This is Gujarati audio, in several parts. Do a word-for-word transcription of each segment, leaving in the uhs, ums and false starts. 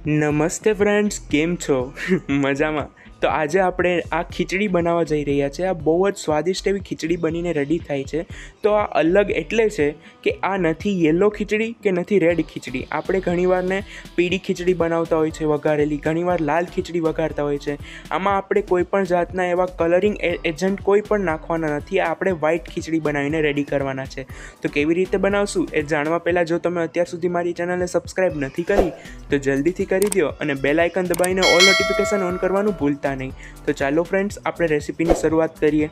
નમસ્તે ફ્રેન્ડ્સ, કેમ છો? મજામાં? તો આજે આપણે આ ખીચડી બનાવવા જઈ રહ્યા છીએ. આ બહુ જ સ્વાદિષ્ટ એવી ખીચડી બનીને રેડી થાય છે. તો આ અલગ એટલે છે કે આ નથી યલો ખીચડી કે નથી રેડ ખીચડી. આપણે ઘણીવાર ને પીળી ખીચડી બનાવતા હોય છે વઘારેલી, ઘણીવાર લાલ ખીચડી વઘારતા હોય છે. આમાં આપણે કોઈ પણ જાતના એવા કલરિંગ એજન્ટ કોઈ પણ નાખવાના નથી. આપણે વ્હાઈટ ખીચડી બનાવીને રેડી કરવાના છે. તો કેવી રીતે બનાવશું એ જાણવા પહેલાં જો તમે અત્યાર સુધી મારી ચેનલને સબસ્ક્રાઈબ નથી કરી તો જલ્દીથી કરી દો અને બેલ આઇકન દબાવીને ઓલ નોટિફિકેશન ઓન કરવાનું ભૂલતા નહીં. તો ચાલો ફ્રેન્ડ્સ, આપણે રેસીપીની શરૂઆત કરીએ.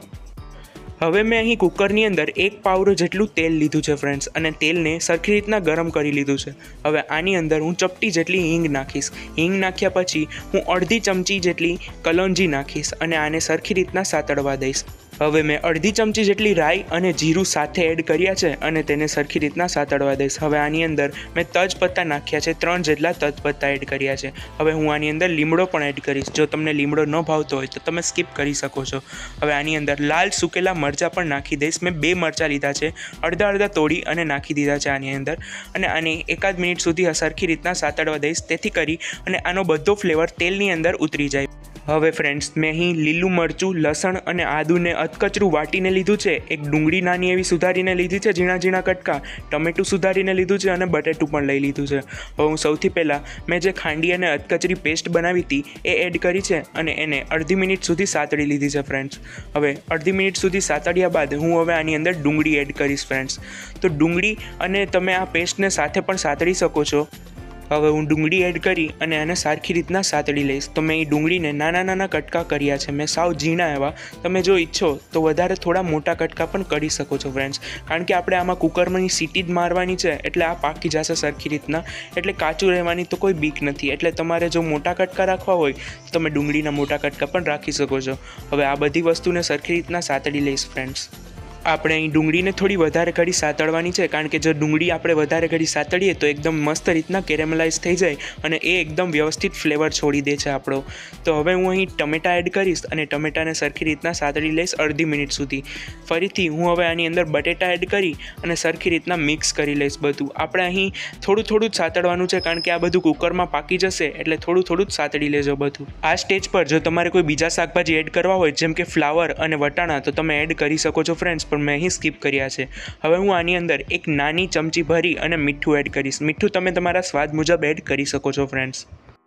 હવે મેં અહીં કુકરની અંદર એક પાવડો જેટલું તેલ લીધું છે ફ્રેન્ડ્સ, અને તેલને સરખી રીતના ગરમ કરી લીધું છે. હવે આની અંદર હું ચપટી જેટલી હિંગ નાખીશ. હિંગ નાખ્યા પછી હું અડધી ચમચી જેટલી કલોંજી નાખીશ અને આને સરખી રીતના સાતળવા દઈશ. હવે મેં અડધી ચમચી જેટલી રાઈ અને જીરું સાથે એડ કર્યા છે અને તેને સરખી રીતના સાતળવા દઈશ. હવે આની અંદર મેં તજપત્તા નાખ્યા છે, ત્રણ જેટલા તજપત્તા એડ કર્યા છે. હવે હું આની અંદર લીમડો પણ એડ કરીશ. જો તમને લીમડો ન ભાવતો હોય તો તમે સ્કીપ કરી શકો છો. હવે આની અંદર લાલ સૂકેલા મરચાં પણ નાખી દઈશ. મેં બે મરચાં લીધા છે, અડધા અડધા તોડી અને નાખી દીધા છે આની અંદર, અને આને એકાદ મિનિટ સુધી સરખી રીતના સાતળવા દઈશ, તેથી કરી અને આનો બધો ફ્લેવર તેલની અંદર ઉતરી જાય. હવે ફ્રેન્ડ્સ, મેં અહીં લીલું મરચું, લસણ અને આદુને અધકચરું વાટીને લીધું છે. એક ડુંગળી નાની એવી સુધારીને લીધી છે, ઝીણા ઝીણા કટકા, ટમેટું સુધારીને લીધું છે અને બટેટું પણ લઈ લીધું છે. હવે હું સૌથી પહેલાં મેં જે ખાંડી અને અધકચરી પેસ્ટ બનાવી હતી એ એડ કરી છે અને એને અડધી મિનિટ સુધી સાતળી લીધી છે ફ્રેન્ડ્સ. હવે અડધી મિનિટ સુધી સાતળ્યા બાદ હું હવે આની અંદર ડુંગળી એડ કરીશ ફ્રેન્ડ્સ. તો ડુંગળી અને તમે આ પેસ્ટને સાથે પણ સાતળી શકો છો. હવે હું ડુંગળી એડ કરી અને આને સરખી રીતના સાતળી લઈશ. તો મેં એ ડુંગળીને નાના નાના કટકા કર્યા છે, મેં સાવ ઝીણા એવા. તમે જો ઈચ્છો તો વધારે થોડા મોટા કટકા પણ કરી શકો છો ફ્રેન્ડ્સ, કારણ કે આપણે આમાં કુકરમાં સીટી જ મારવાની છે એટલે આ પાકી જશે સરખી રીતના, એટલે કાચું રહેવાની તો કોઈ બીક નથી. એટલે તમારે જો મોટા કટકા રાખવા હોય તો તમે ડુંગળીના મોટા કટકા પણ રાખી શકો છો. હવે આ બધી વસ્તુને સરખી રીતના સાતળી લઈશ ફ્રેન્ડ્સ. આપણે અહીં ડુંગળીને થોડી વધારે ઘડી સાતળવાની છે, કારણ કે જો ડુંગળી આપણે વધારે ઘડી સાતળીએ તો એકદમ મસ્ત રીતના કેરેમલાઇઝ થઈ જાય અને એ એકદમ વ્યવસ્થિત ફ્લેવર છોડી દે છે આપણો. તો હવે હું અહીં ટમેટાં એડ કરીશ અને ટમેટાને સરખી રીતના સાતળી લઈશ અડધી મિનિટ સુધી. ફરીથી હું હવે આની અંદર બટેટા એડ કરી અને સરખી રીતના મિક્સ કરી લઈશ બધું. આપણે અહીં થોડું થોડું જ સાતળવાનું છે, કારણ કે આ બધું કુકરમાં પાકી જશે એટલે થોડું થોડું જ સાતળી લેજો બધું. આ સ્ટેજ પર જો તમારે કોઈ બીજા શાકભાજી એડ કરવા હોય, જેમ કે ફ્લાવર અને વટાણા, તો તમે એડ કરી શકો છો ફ્રેન્ડ્સ, પણ મેં અહીં સ્કીપ કર્યા છે. હવે હું આની અંદર એક નાની ચમચી ભરી અને મીઠું એડ કરીશ. મીઠું તમે તમારા સ્વાદ મુજબ એડ કરી શકો છો ફ્રેન્ડ્સ.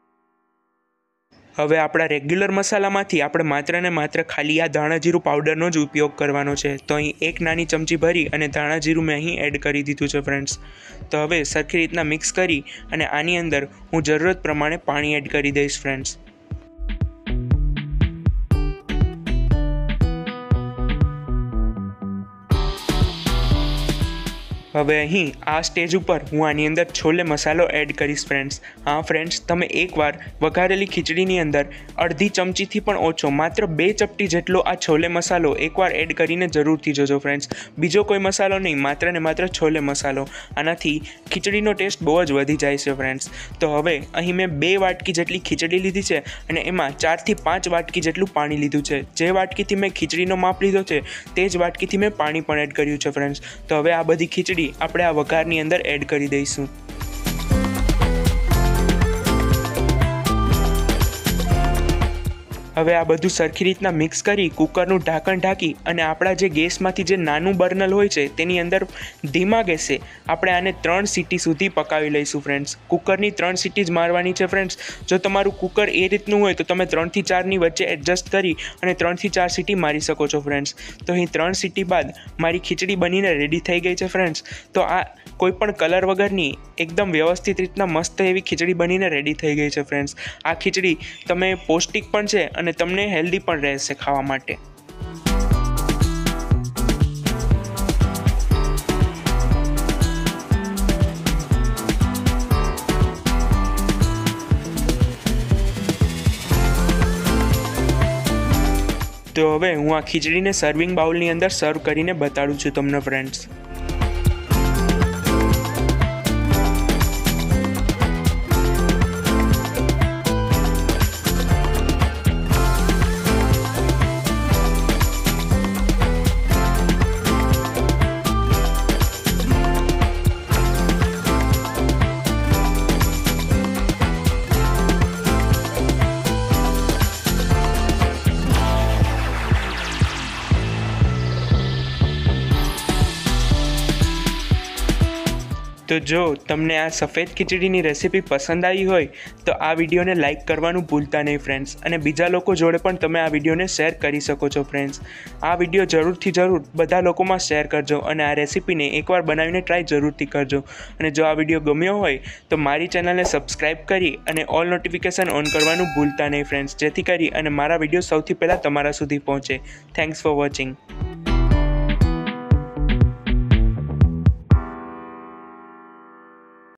હવે આપણા રેગ્યુલર મસાલામાંથી આપણે માત્ર ને માત્ર ખાલી આ ધાણા જીરું પાવડરનો જ ઉપયોગ કરવાનો છે. તો અહીં એક નાની ચમચી ભરી અને ધાણા જીરું મેં અહીં એડ કરી દીધું છે ફ્રેન્ડ્સ. તો હવે સરખી રીતના મિક્સ કરી અને આની અંદર હું જરૂરત પ્રમાણે પાણી એડ કરી દઈશ ફ્રેન્ડ્સ. હવે અહીં આ સ્ટેજ ઉપર હું આની અંદર છોલે મસાલો એડ કરીશ ફ્રેન્ડ્સ. હા ફ્રેન્ડ્સ, તમે એકવાર વઘારેલી ખીચડીની અંદર અડધી ચમચીથી પણ ઓછો, માત્ર બે ચપટી જેટલો આ છોલે મસાલો એકવાર એડ કરીને જરૂરથી જોજો ફ્રેન્ડ્સ. બીજો કોઈ મસાલો નહીં, માત્ર ને માત્ર છોલે મસાલો. આનાથી ખીચડીનો ટેસ્ટ બહુ જ વધી જાય છે ફ્રેન્ડ્સ. તો હવે અહીં મેં બે વાટકી જેટલી ખીચડી લીધી છે અને એમાં ચારથી પાંચ વાટકી જેટલું પાણી લીધું છે. જે વાટકીથી મેં ખીચડીનો માપ લીધો છે તે જ વાટકીથી મેં પાણી પણ એડ કર્યું છે ફ્રેન્ડ્સ. તો હવે આ બધી ખીચડી આપણે આ વઘારની અંદર એડ કરી દઈશું. હવે આ બધું સરખી રીતના મિક્સ કરી કુકરનું ઢાંકણ ઢાંકી અને આપણા જે ગેસમાંથી જે નાનું બર્નલ હોય છે તેની અંદર ધીમા ગેસે આપણે આને ત્રણ સીટી સુધી પકાવી લઈશું ફ્રેન્ડ્સ. કુકરની ત્રણ સીટી જ મારવાની છે ફ્રેન્ડ્સ. જો તમારું કુકર એ રીતનું હોય તો તમે ત્રણથી ચારની વચ્ચે એડજસ્ટ કરી અને ત્રણથી ચાર સીટી મારી શકો છો ફ્રેન્ડ્સ. તો અહીં ત્રણ સીટી બાદ મારી ખીચડી બનીને રેડી થઈ ગઈ છે ફ્રેન્ડ્સ. તો આ કોઈ પણ કલર વગરની એકદમ વ્યવસ્થિત રીતના મસ્ત એવી ખીચડી બનીને રેડી થઈ ગઈ છે ફ્રેન્ડ્સ. આ ખીચડી તમે પૌષ્ટિક પણ છે અને તમને હેલ્ધી પણ રહેશે ખાવા માટે. તો હવે હું આ ખીચડીને સર્વિંગ બાઉલની અંદર સર્વ કરીને બતાડું છું તમને ફ્રેન્ડ્સ. તો જો તમને આ સફેદ ખીચડીની રેસીપી પસંદ આવી હોય તો આ વિડીયોને લાઇક કરવાનું ભૂલતા નહીં ફ્રેન્ડ્સ, અને બીજા લોકો જોડે પણ તમે આ વિડીયોને શેર કરી શકો છો ફ્રેન્ડ્સ. આ વિડીયો જરૂરથી જરૂર બધા લોકોમાં શેર કરજો અને આ રેસીપીને એકવાર બનાવીને ટ્રાય જરૂરથી કરજો. અને જો આ વિડીયો ગમ્યો હોય તો મારી ચેનલને સબસ્ક્રાઈબ કરી અને ઓલ નોટિફિકેશન ઓન કરવાનું ભૂલતા નહીં ફ્રેન્ડ્સ, જેથી કરી અને મારા વિડીયો સૌથી પહેલાં તમારા સુધી પહોંચે. Thanks for watching.